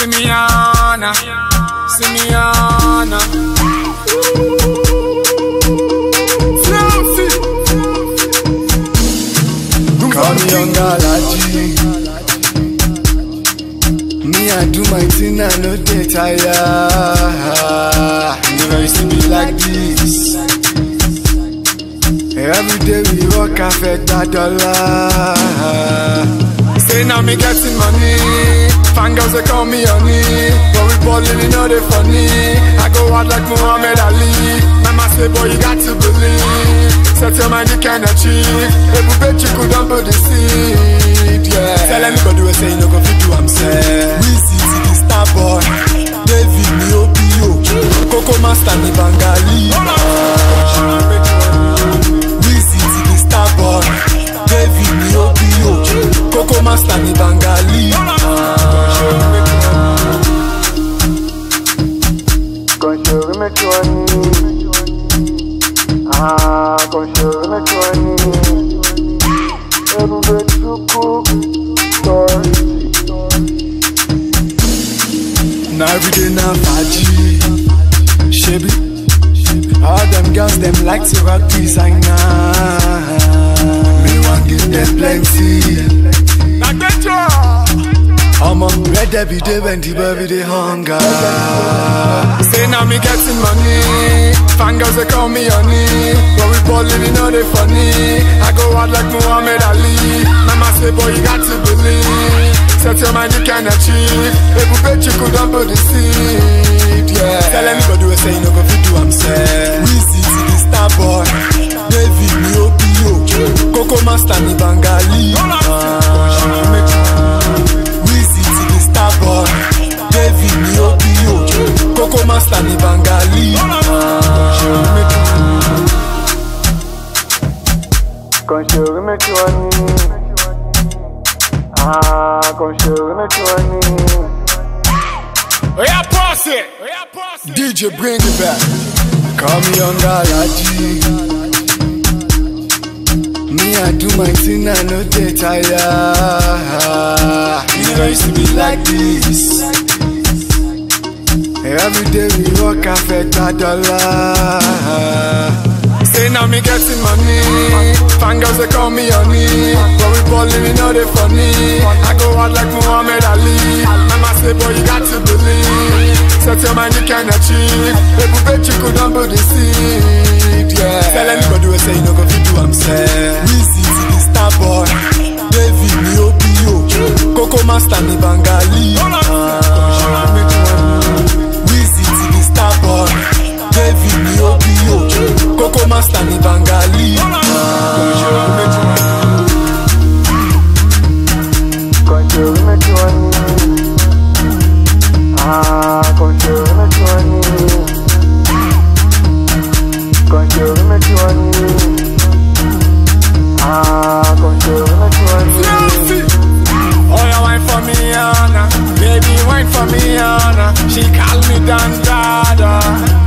Simiana, Simiana. Fluffy. Call me Young Alaji. Me, I do my thing, I no dey tire. Never used to be like this. Every day we work, I fed that dollar. Say now me getting money. Fangirls they call me honey. But we ballin', you know they funny. I go out like Muhammad Ali. Mama say boy you got to believe. Set your mind you can achieve. Every bet you could dump the seed. Yeah. Tell anybody who say you no go fit do I'm sad. Weezy the star boy. David ni OPO. Coco Master ni Bangali. Weezy the star boy. David ni OPO. Coco Master ni Bangali. Conscious me chwani. Conscious me chwani. Every chuku. Now every day now Faji. Shebi. All them girls them like to rock designer. Me want give them plenty. I'm on red every day when the baby they hunger. Say now me getting money. Fangirls they call me honey. But we ballin', you know they funny. I go out like Muhammad Ali. Mama say boy you got to believe. Set your mind you can achieve. Every bet you could dump the seed. Yeah. Tell anybody who say you no go fit do I'm sad. Weezy the star boy. David ni OPO. Coco Master ni Bangali. Weezy the star boy. David ni OPO. Coco Master ni Bangali. Conscious me chwani. Conscious me chwani. Oh yeah, pass it. DJ bring it back. Call me Young Alaji. Me, I do my thing, I no dey tire. Never used to be like this. Every day we work, I fed that dollar. Say now me getting money. Fangirls they call me honey. But we ballin', you know they funny. I go out like Muhammad Ali. Mama say boy you got to believe. Set your mind you can achieve. Every bet you could dump the seed. Yeah. Tell anybody who say you no go fit do I'm sad. Weezy the star boy. David ni OPO. Coco Master ni Bangali. Weezy the star boy. David ni OPO. Coco Master ni Bangali. Conscious me chwani. Conscious me chwani. Conscious me chwani. Conscious me chwani. Oh yeah, wine for me, Anna. Baby, wine for me, Anna. She call me Dan Dada.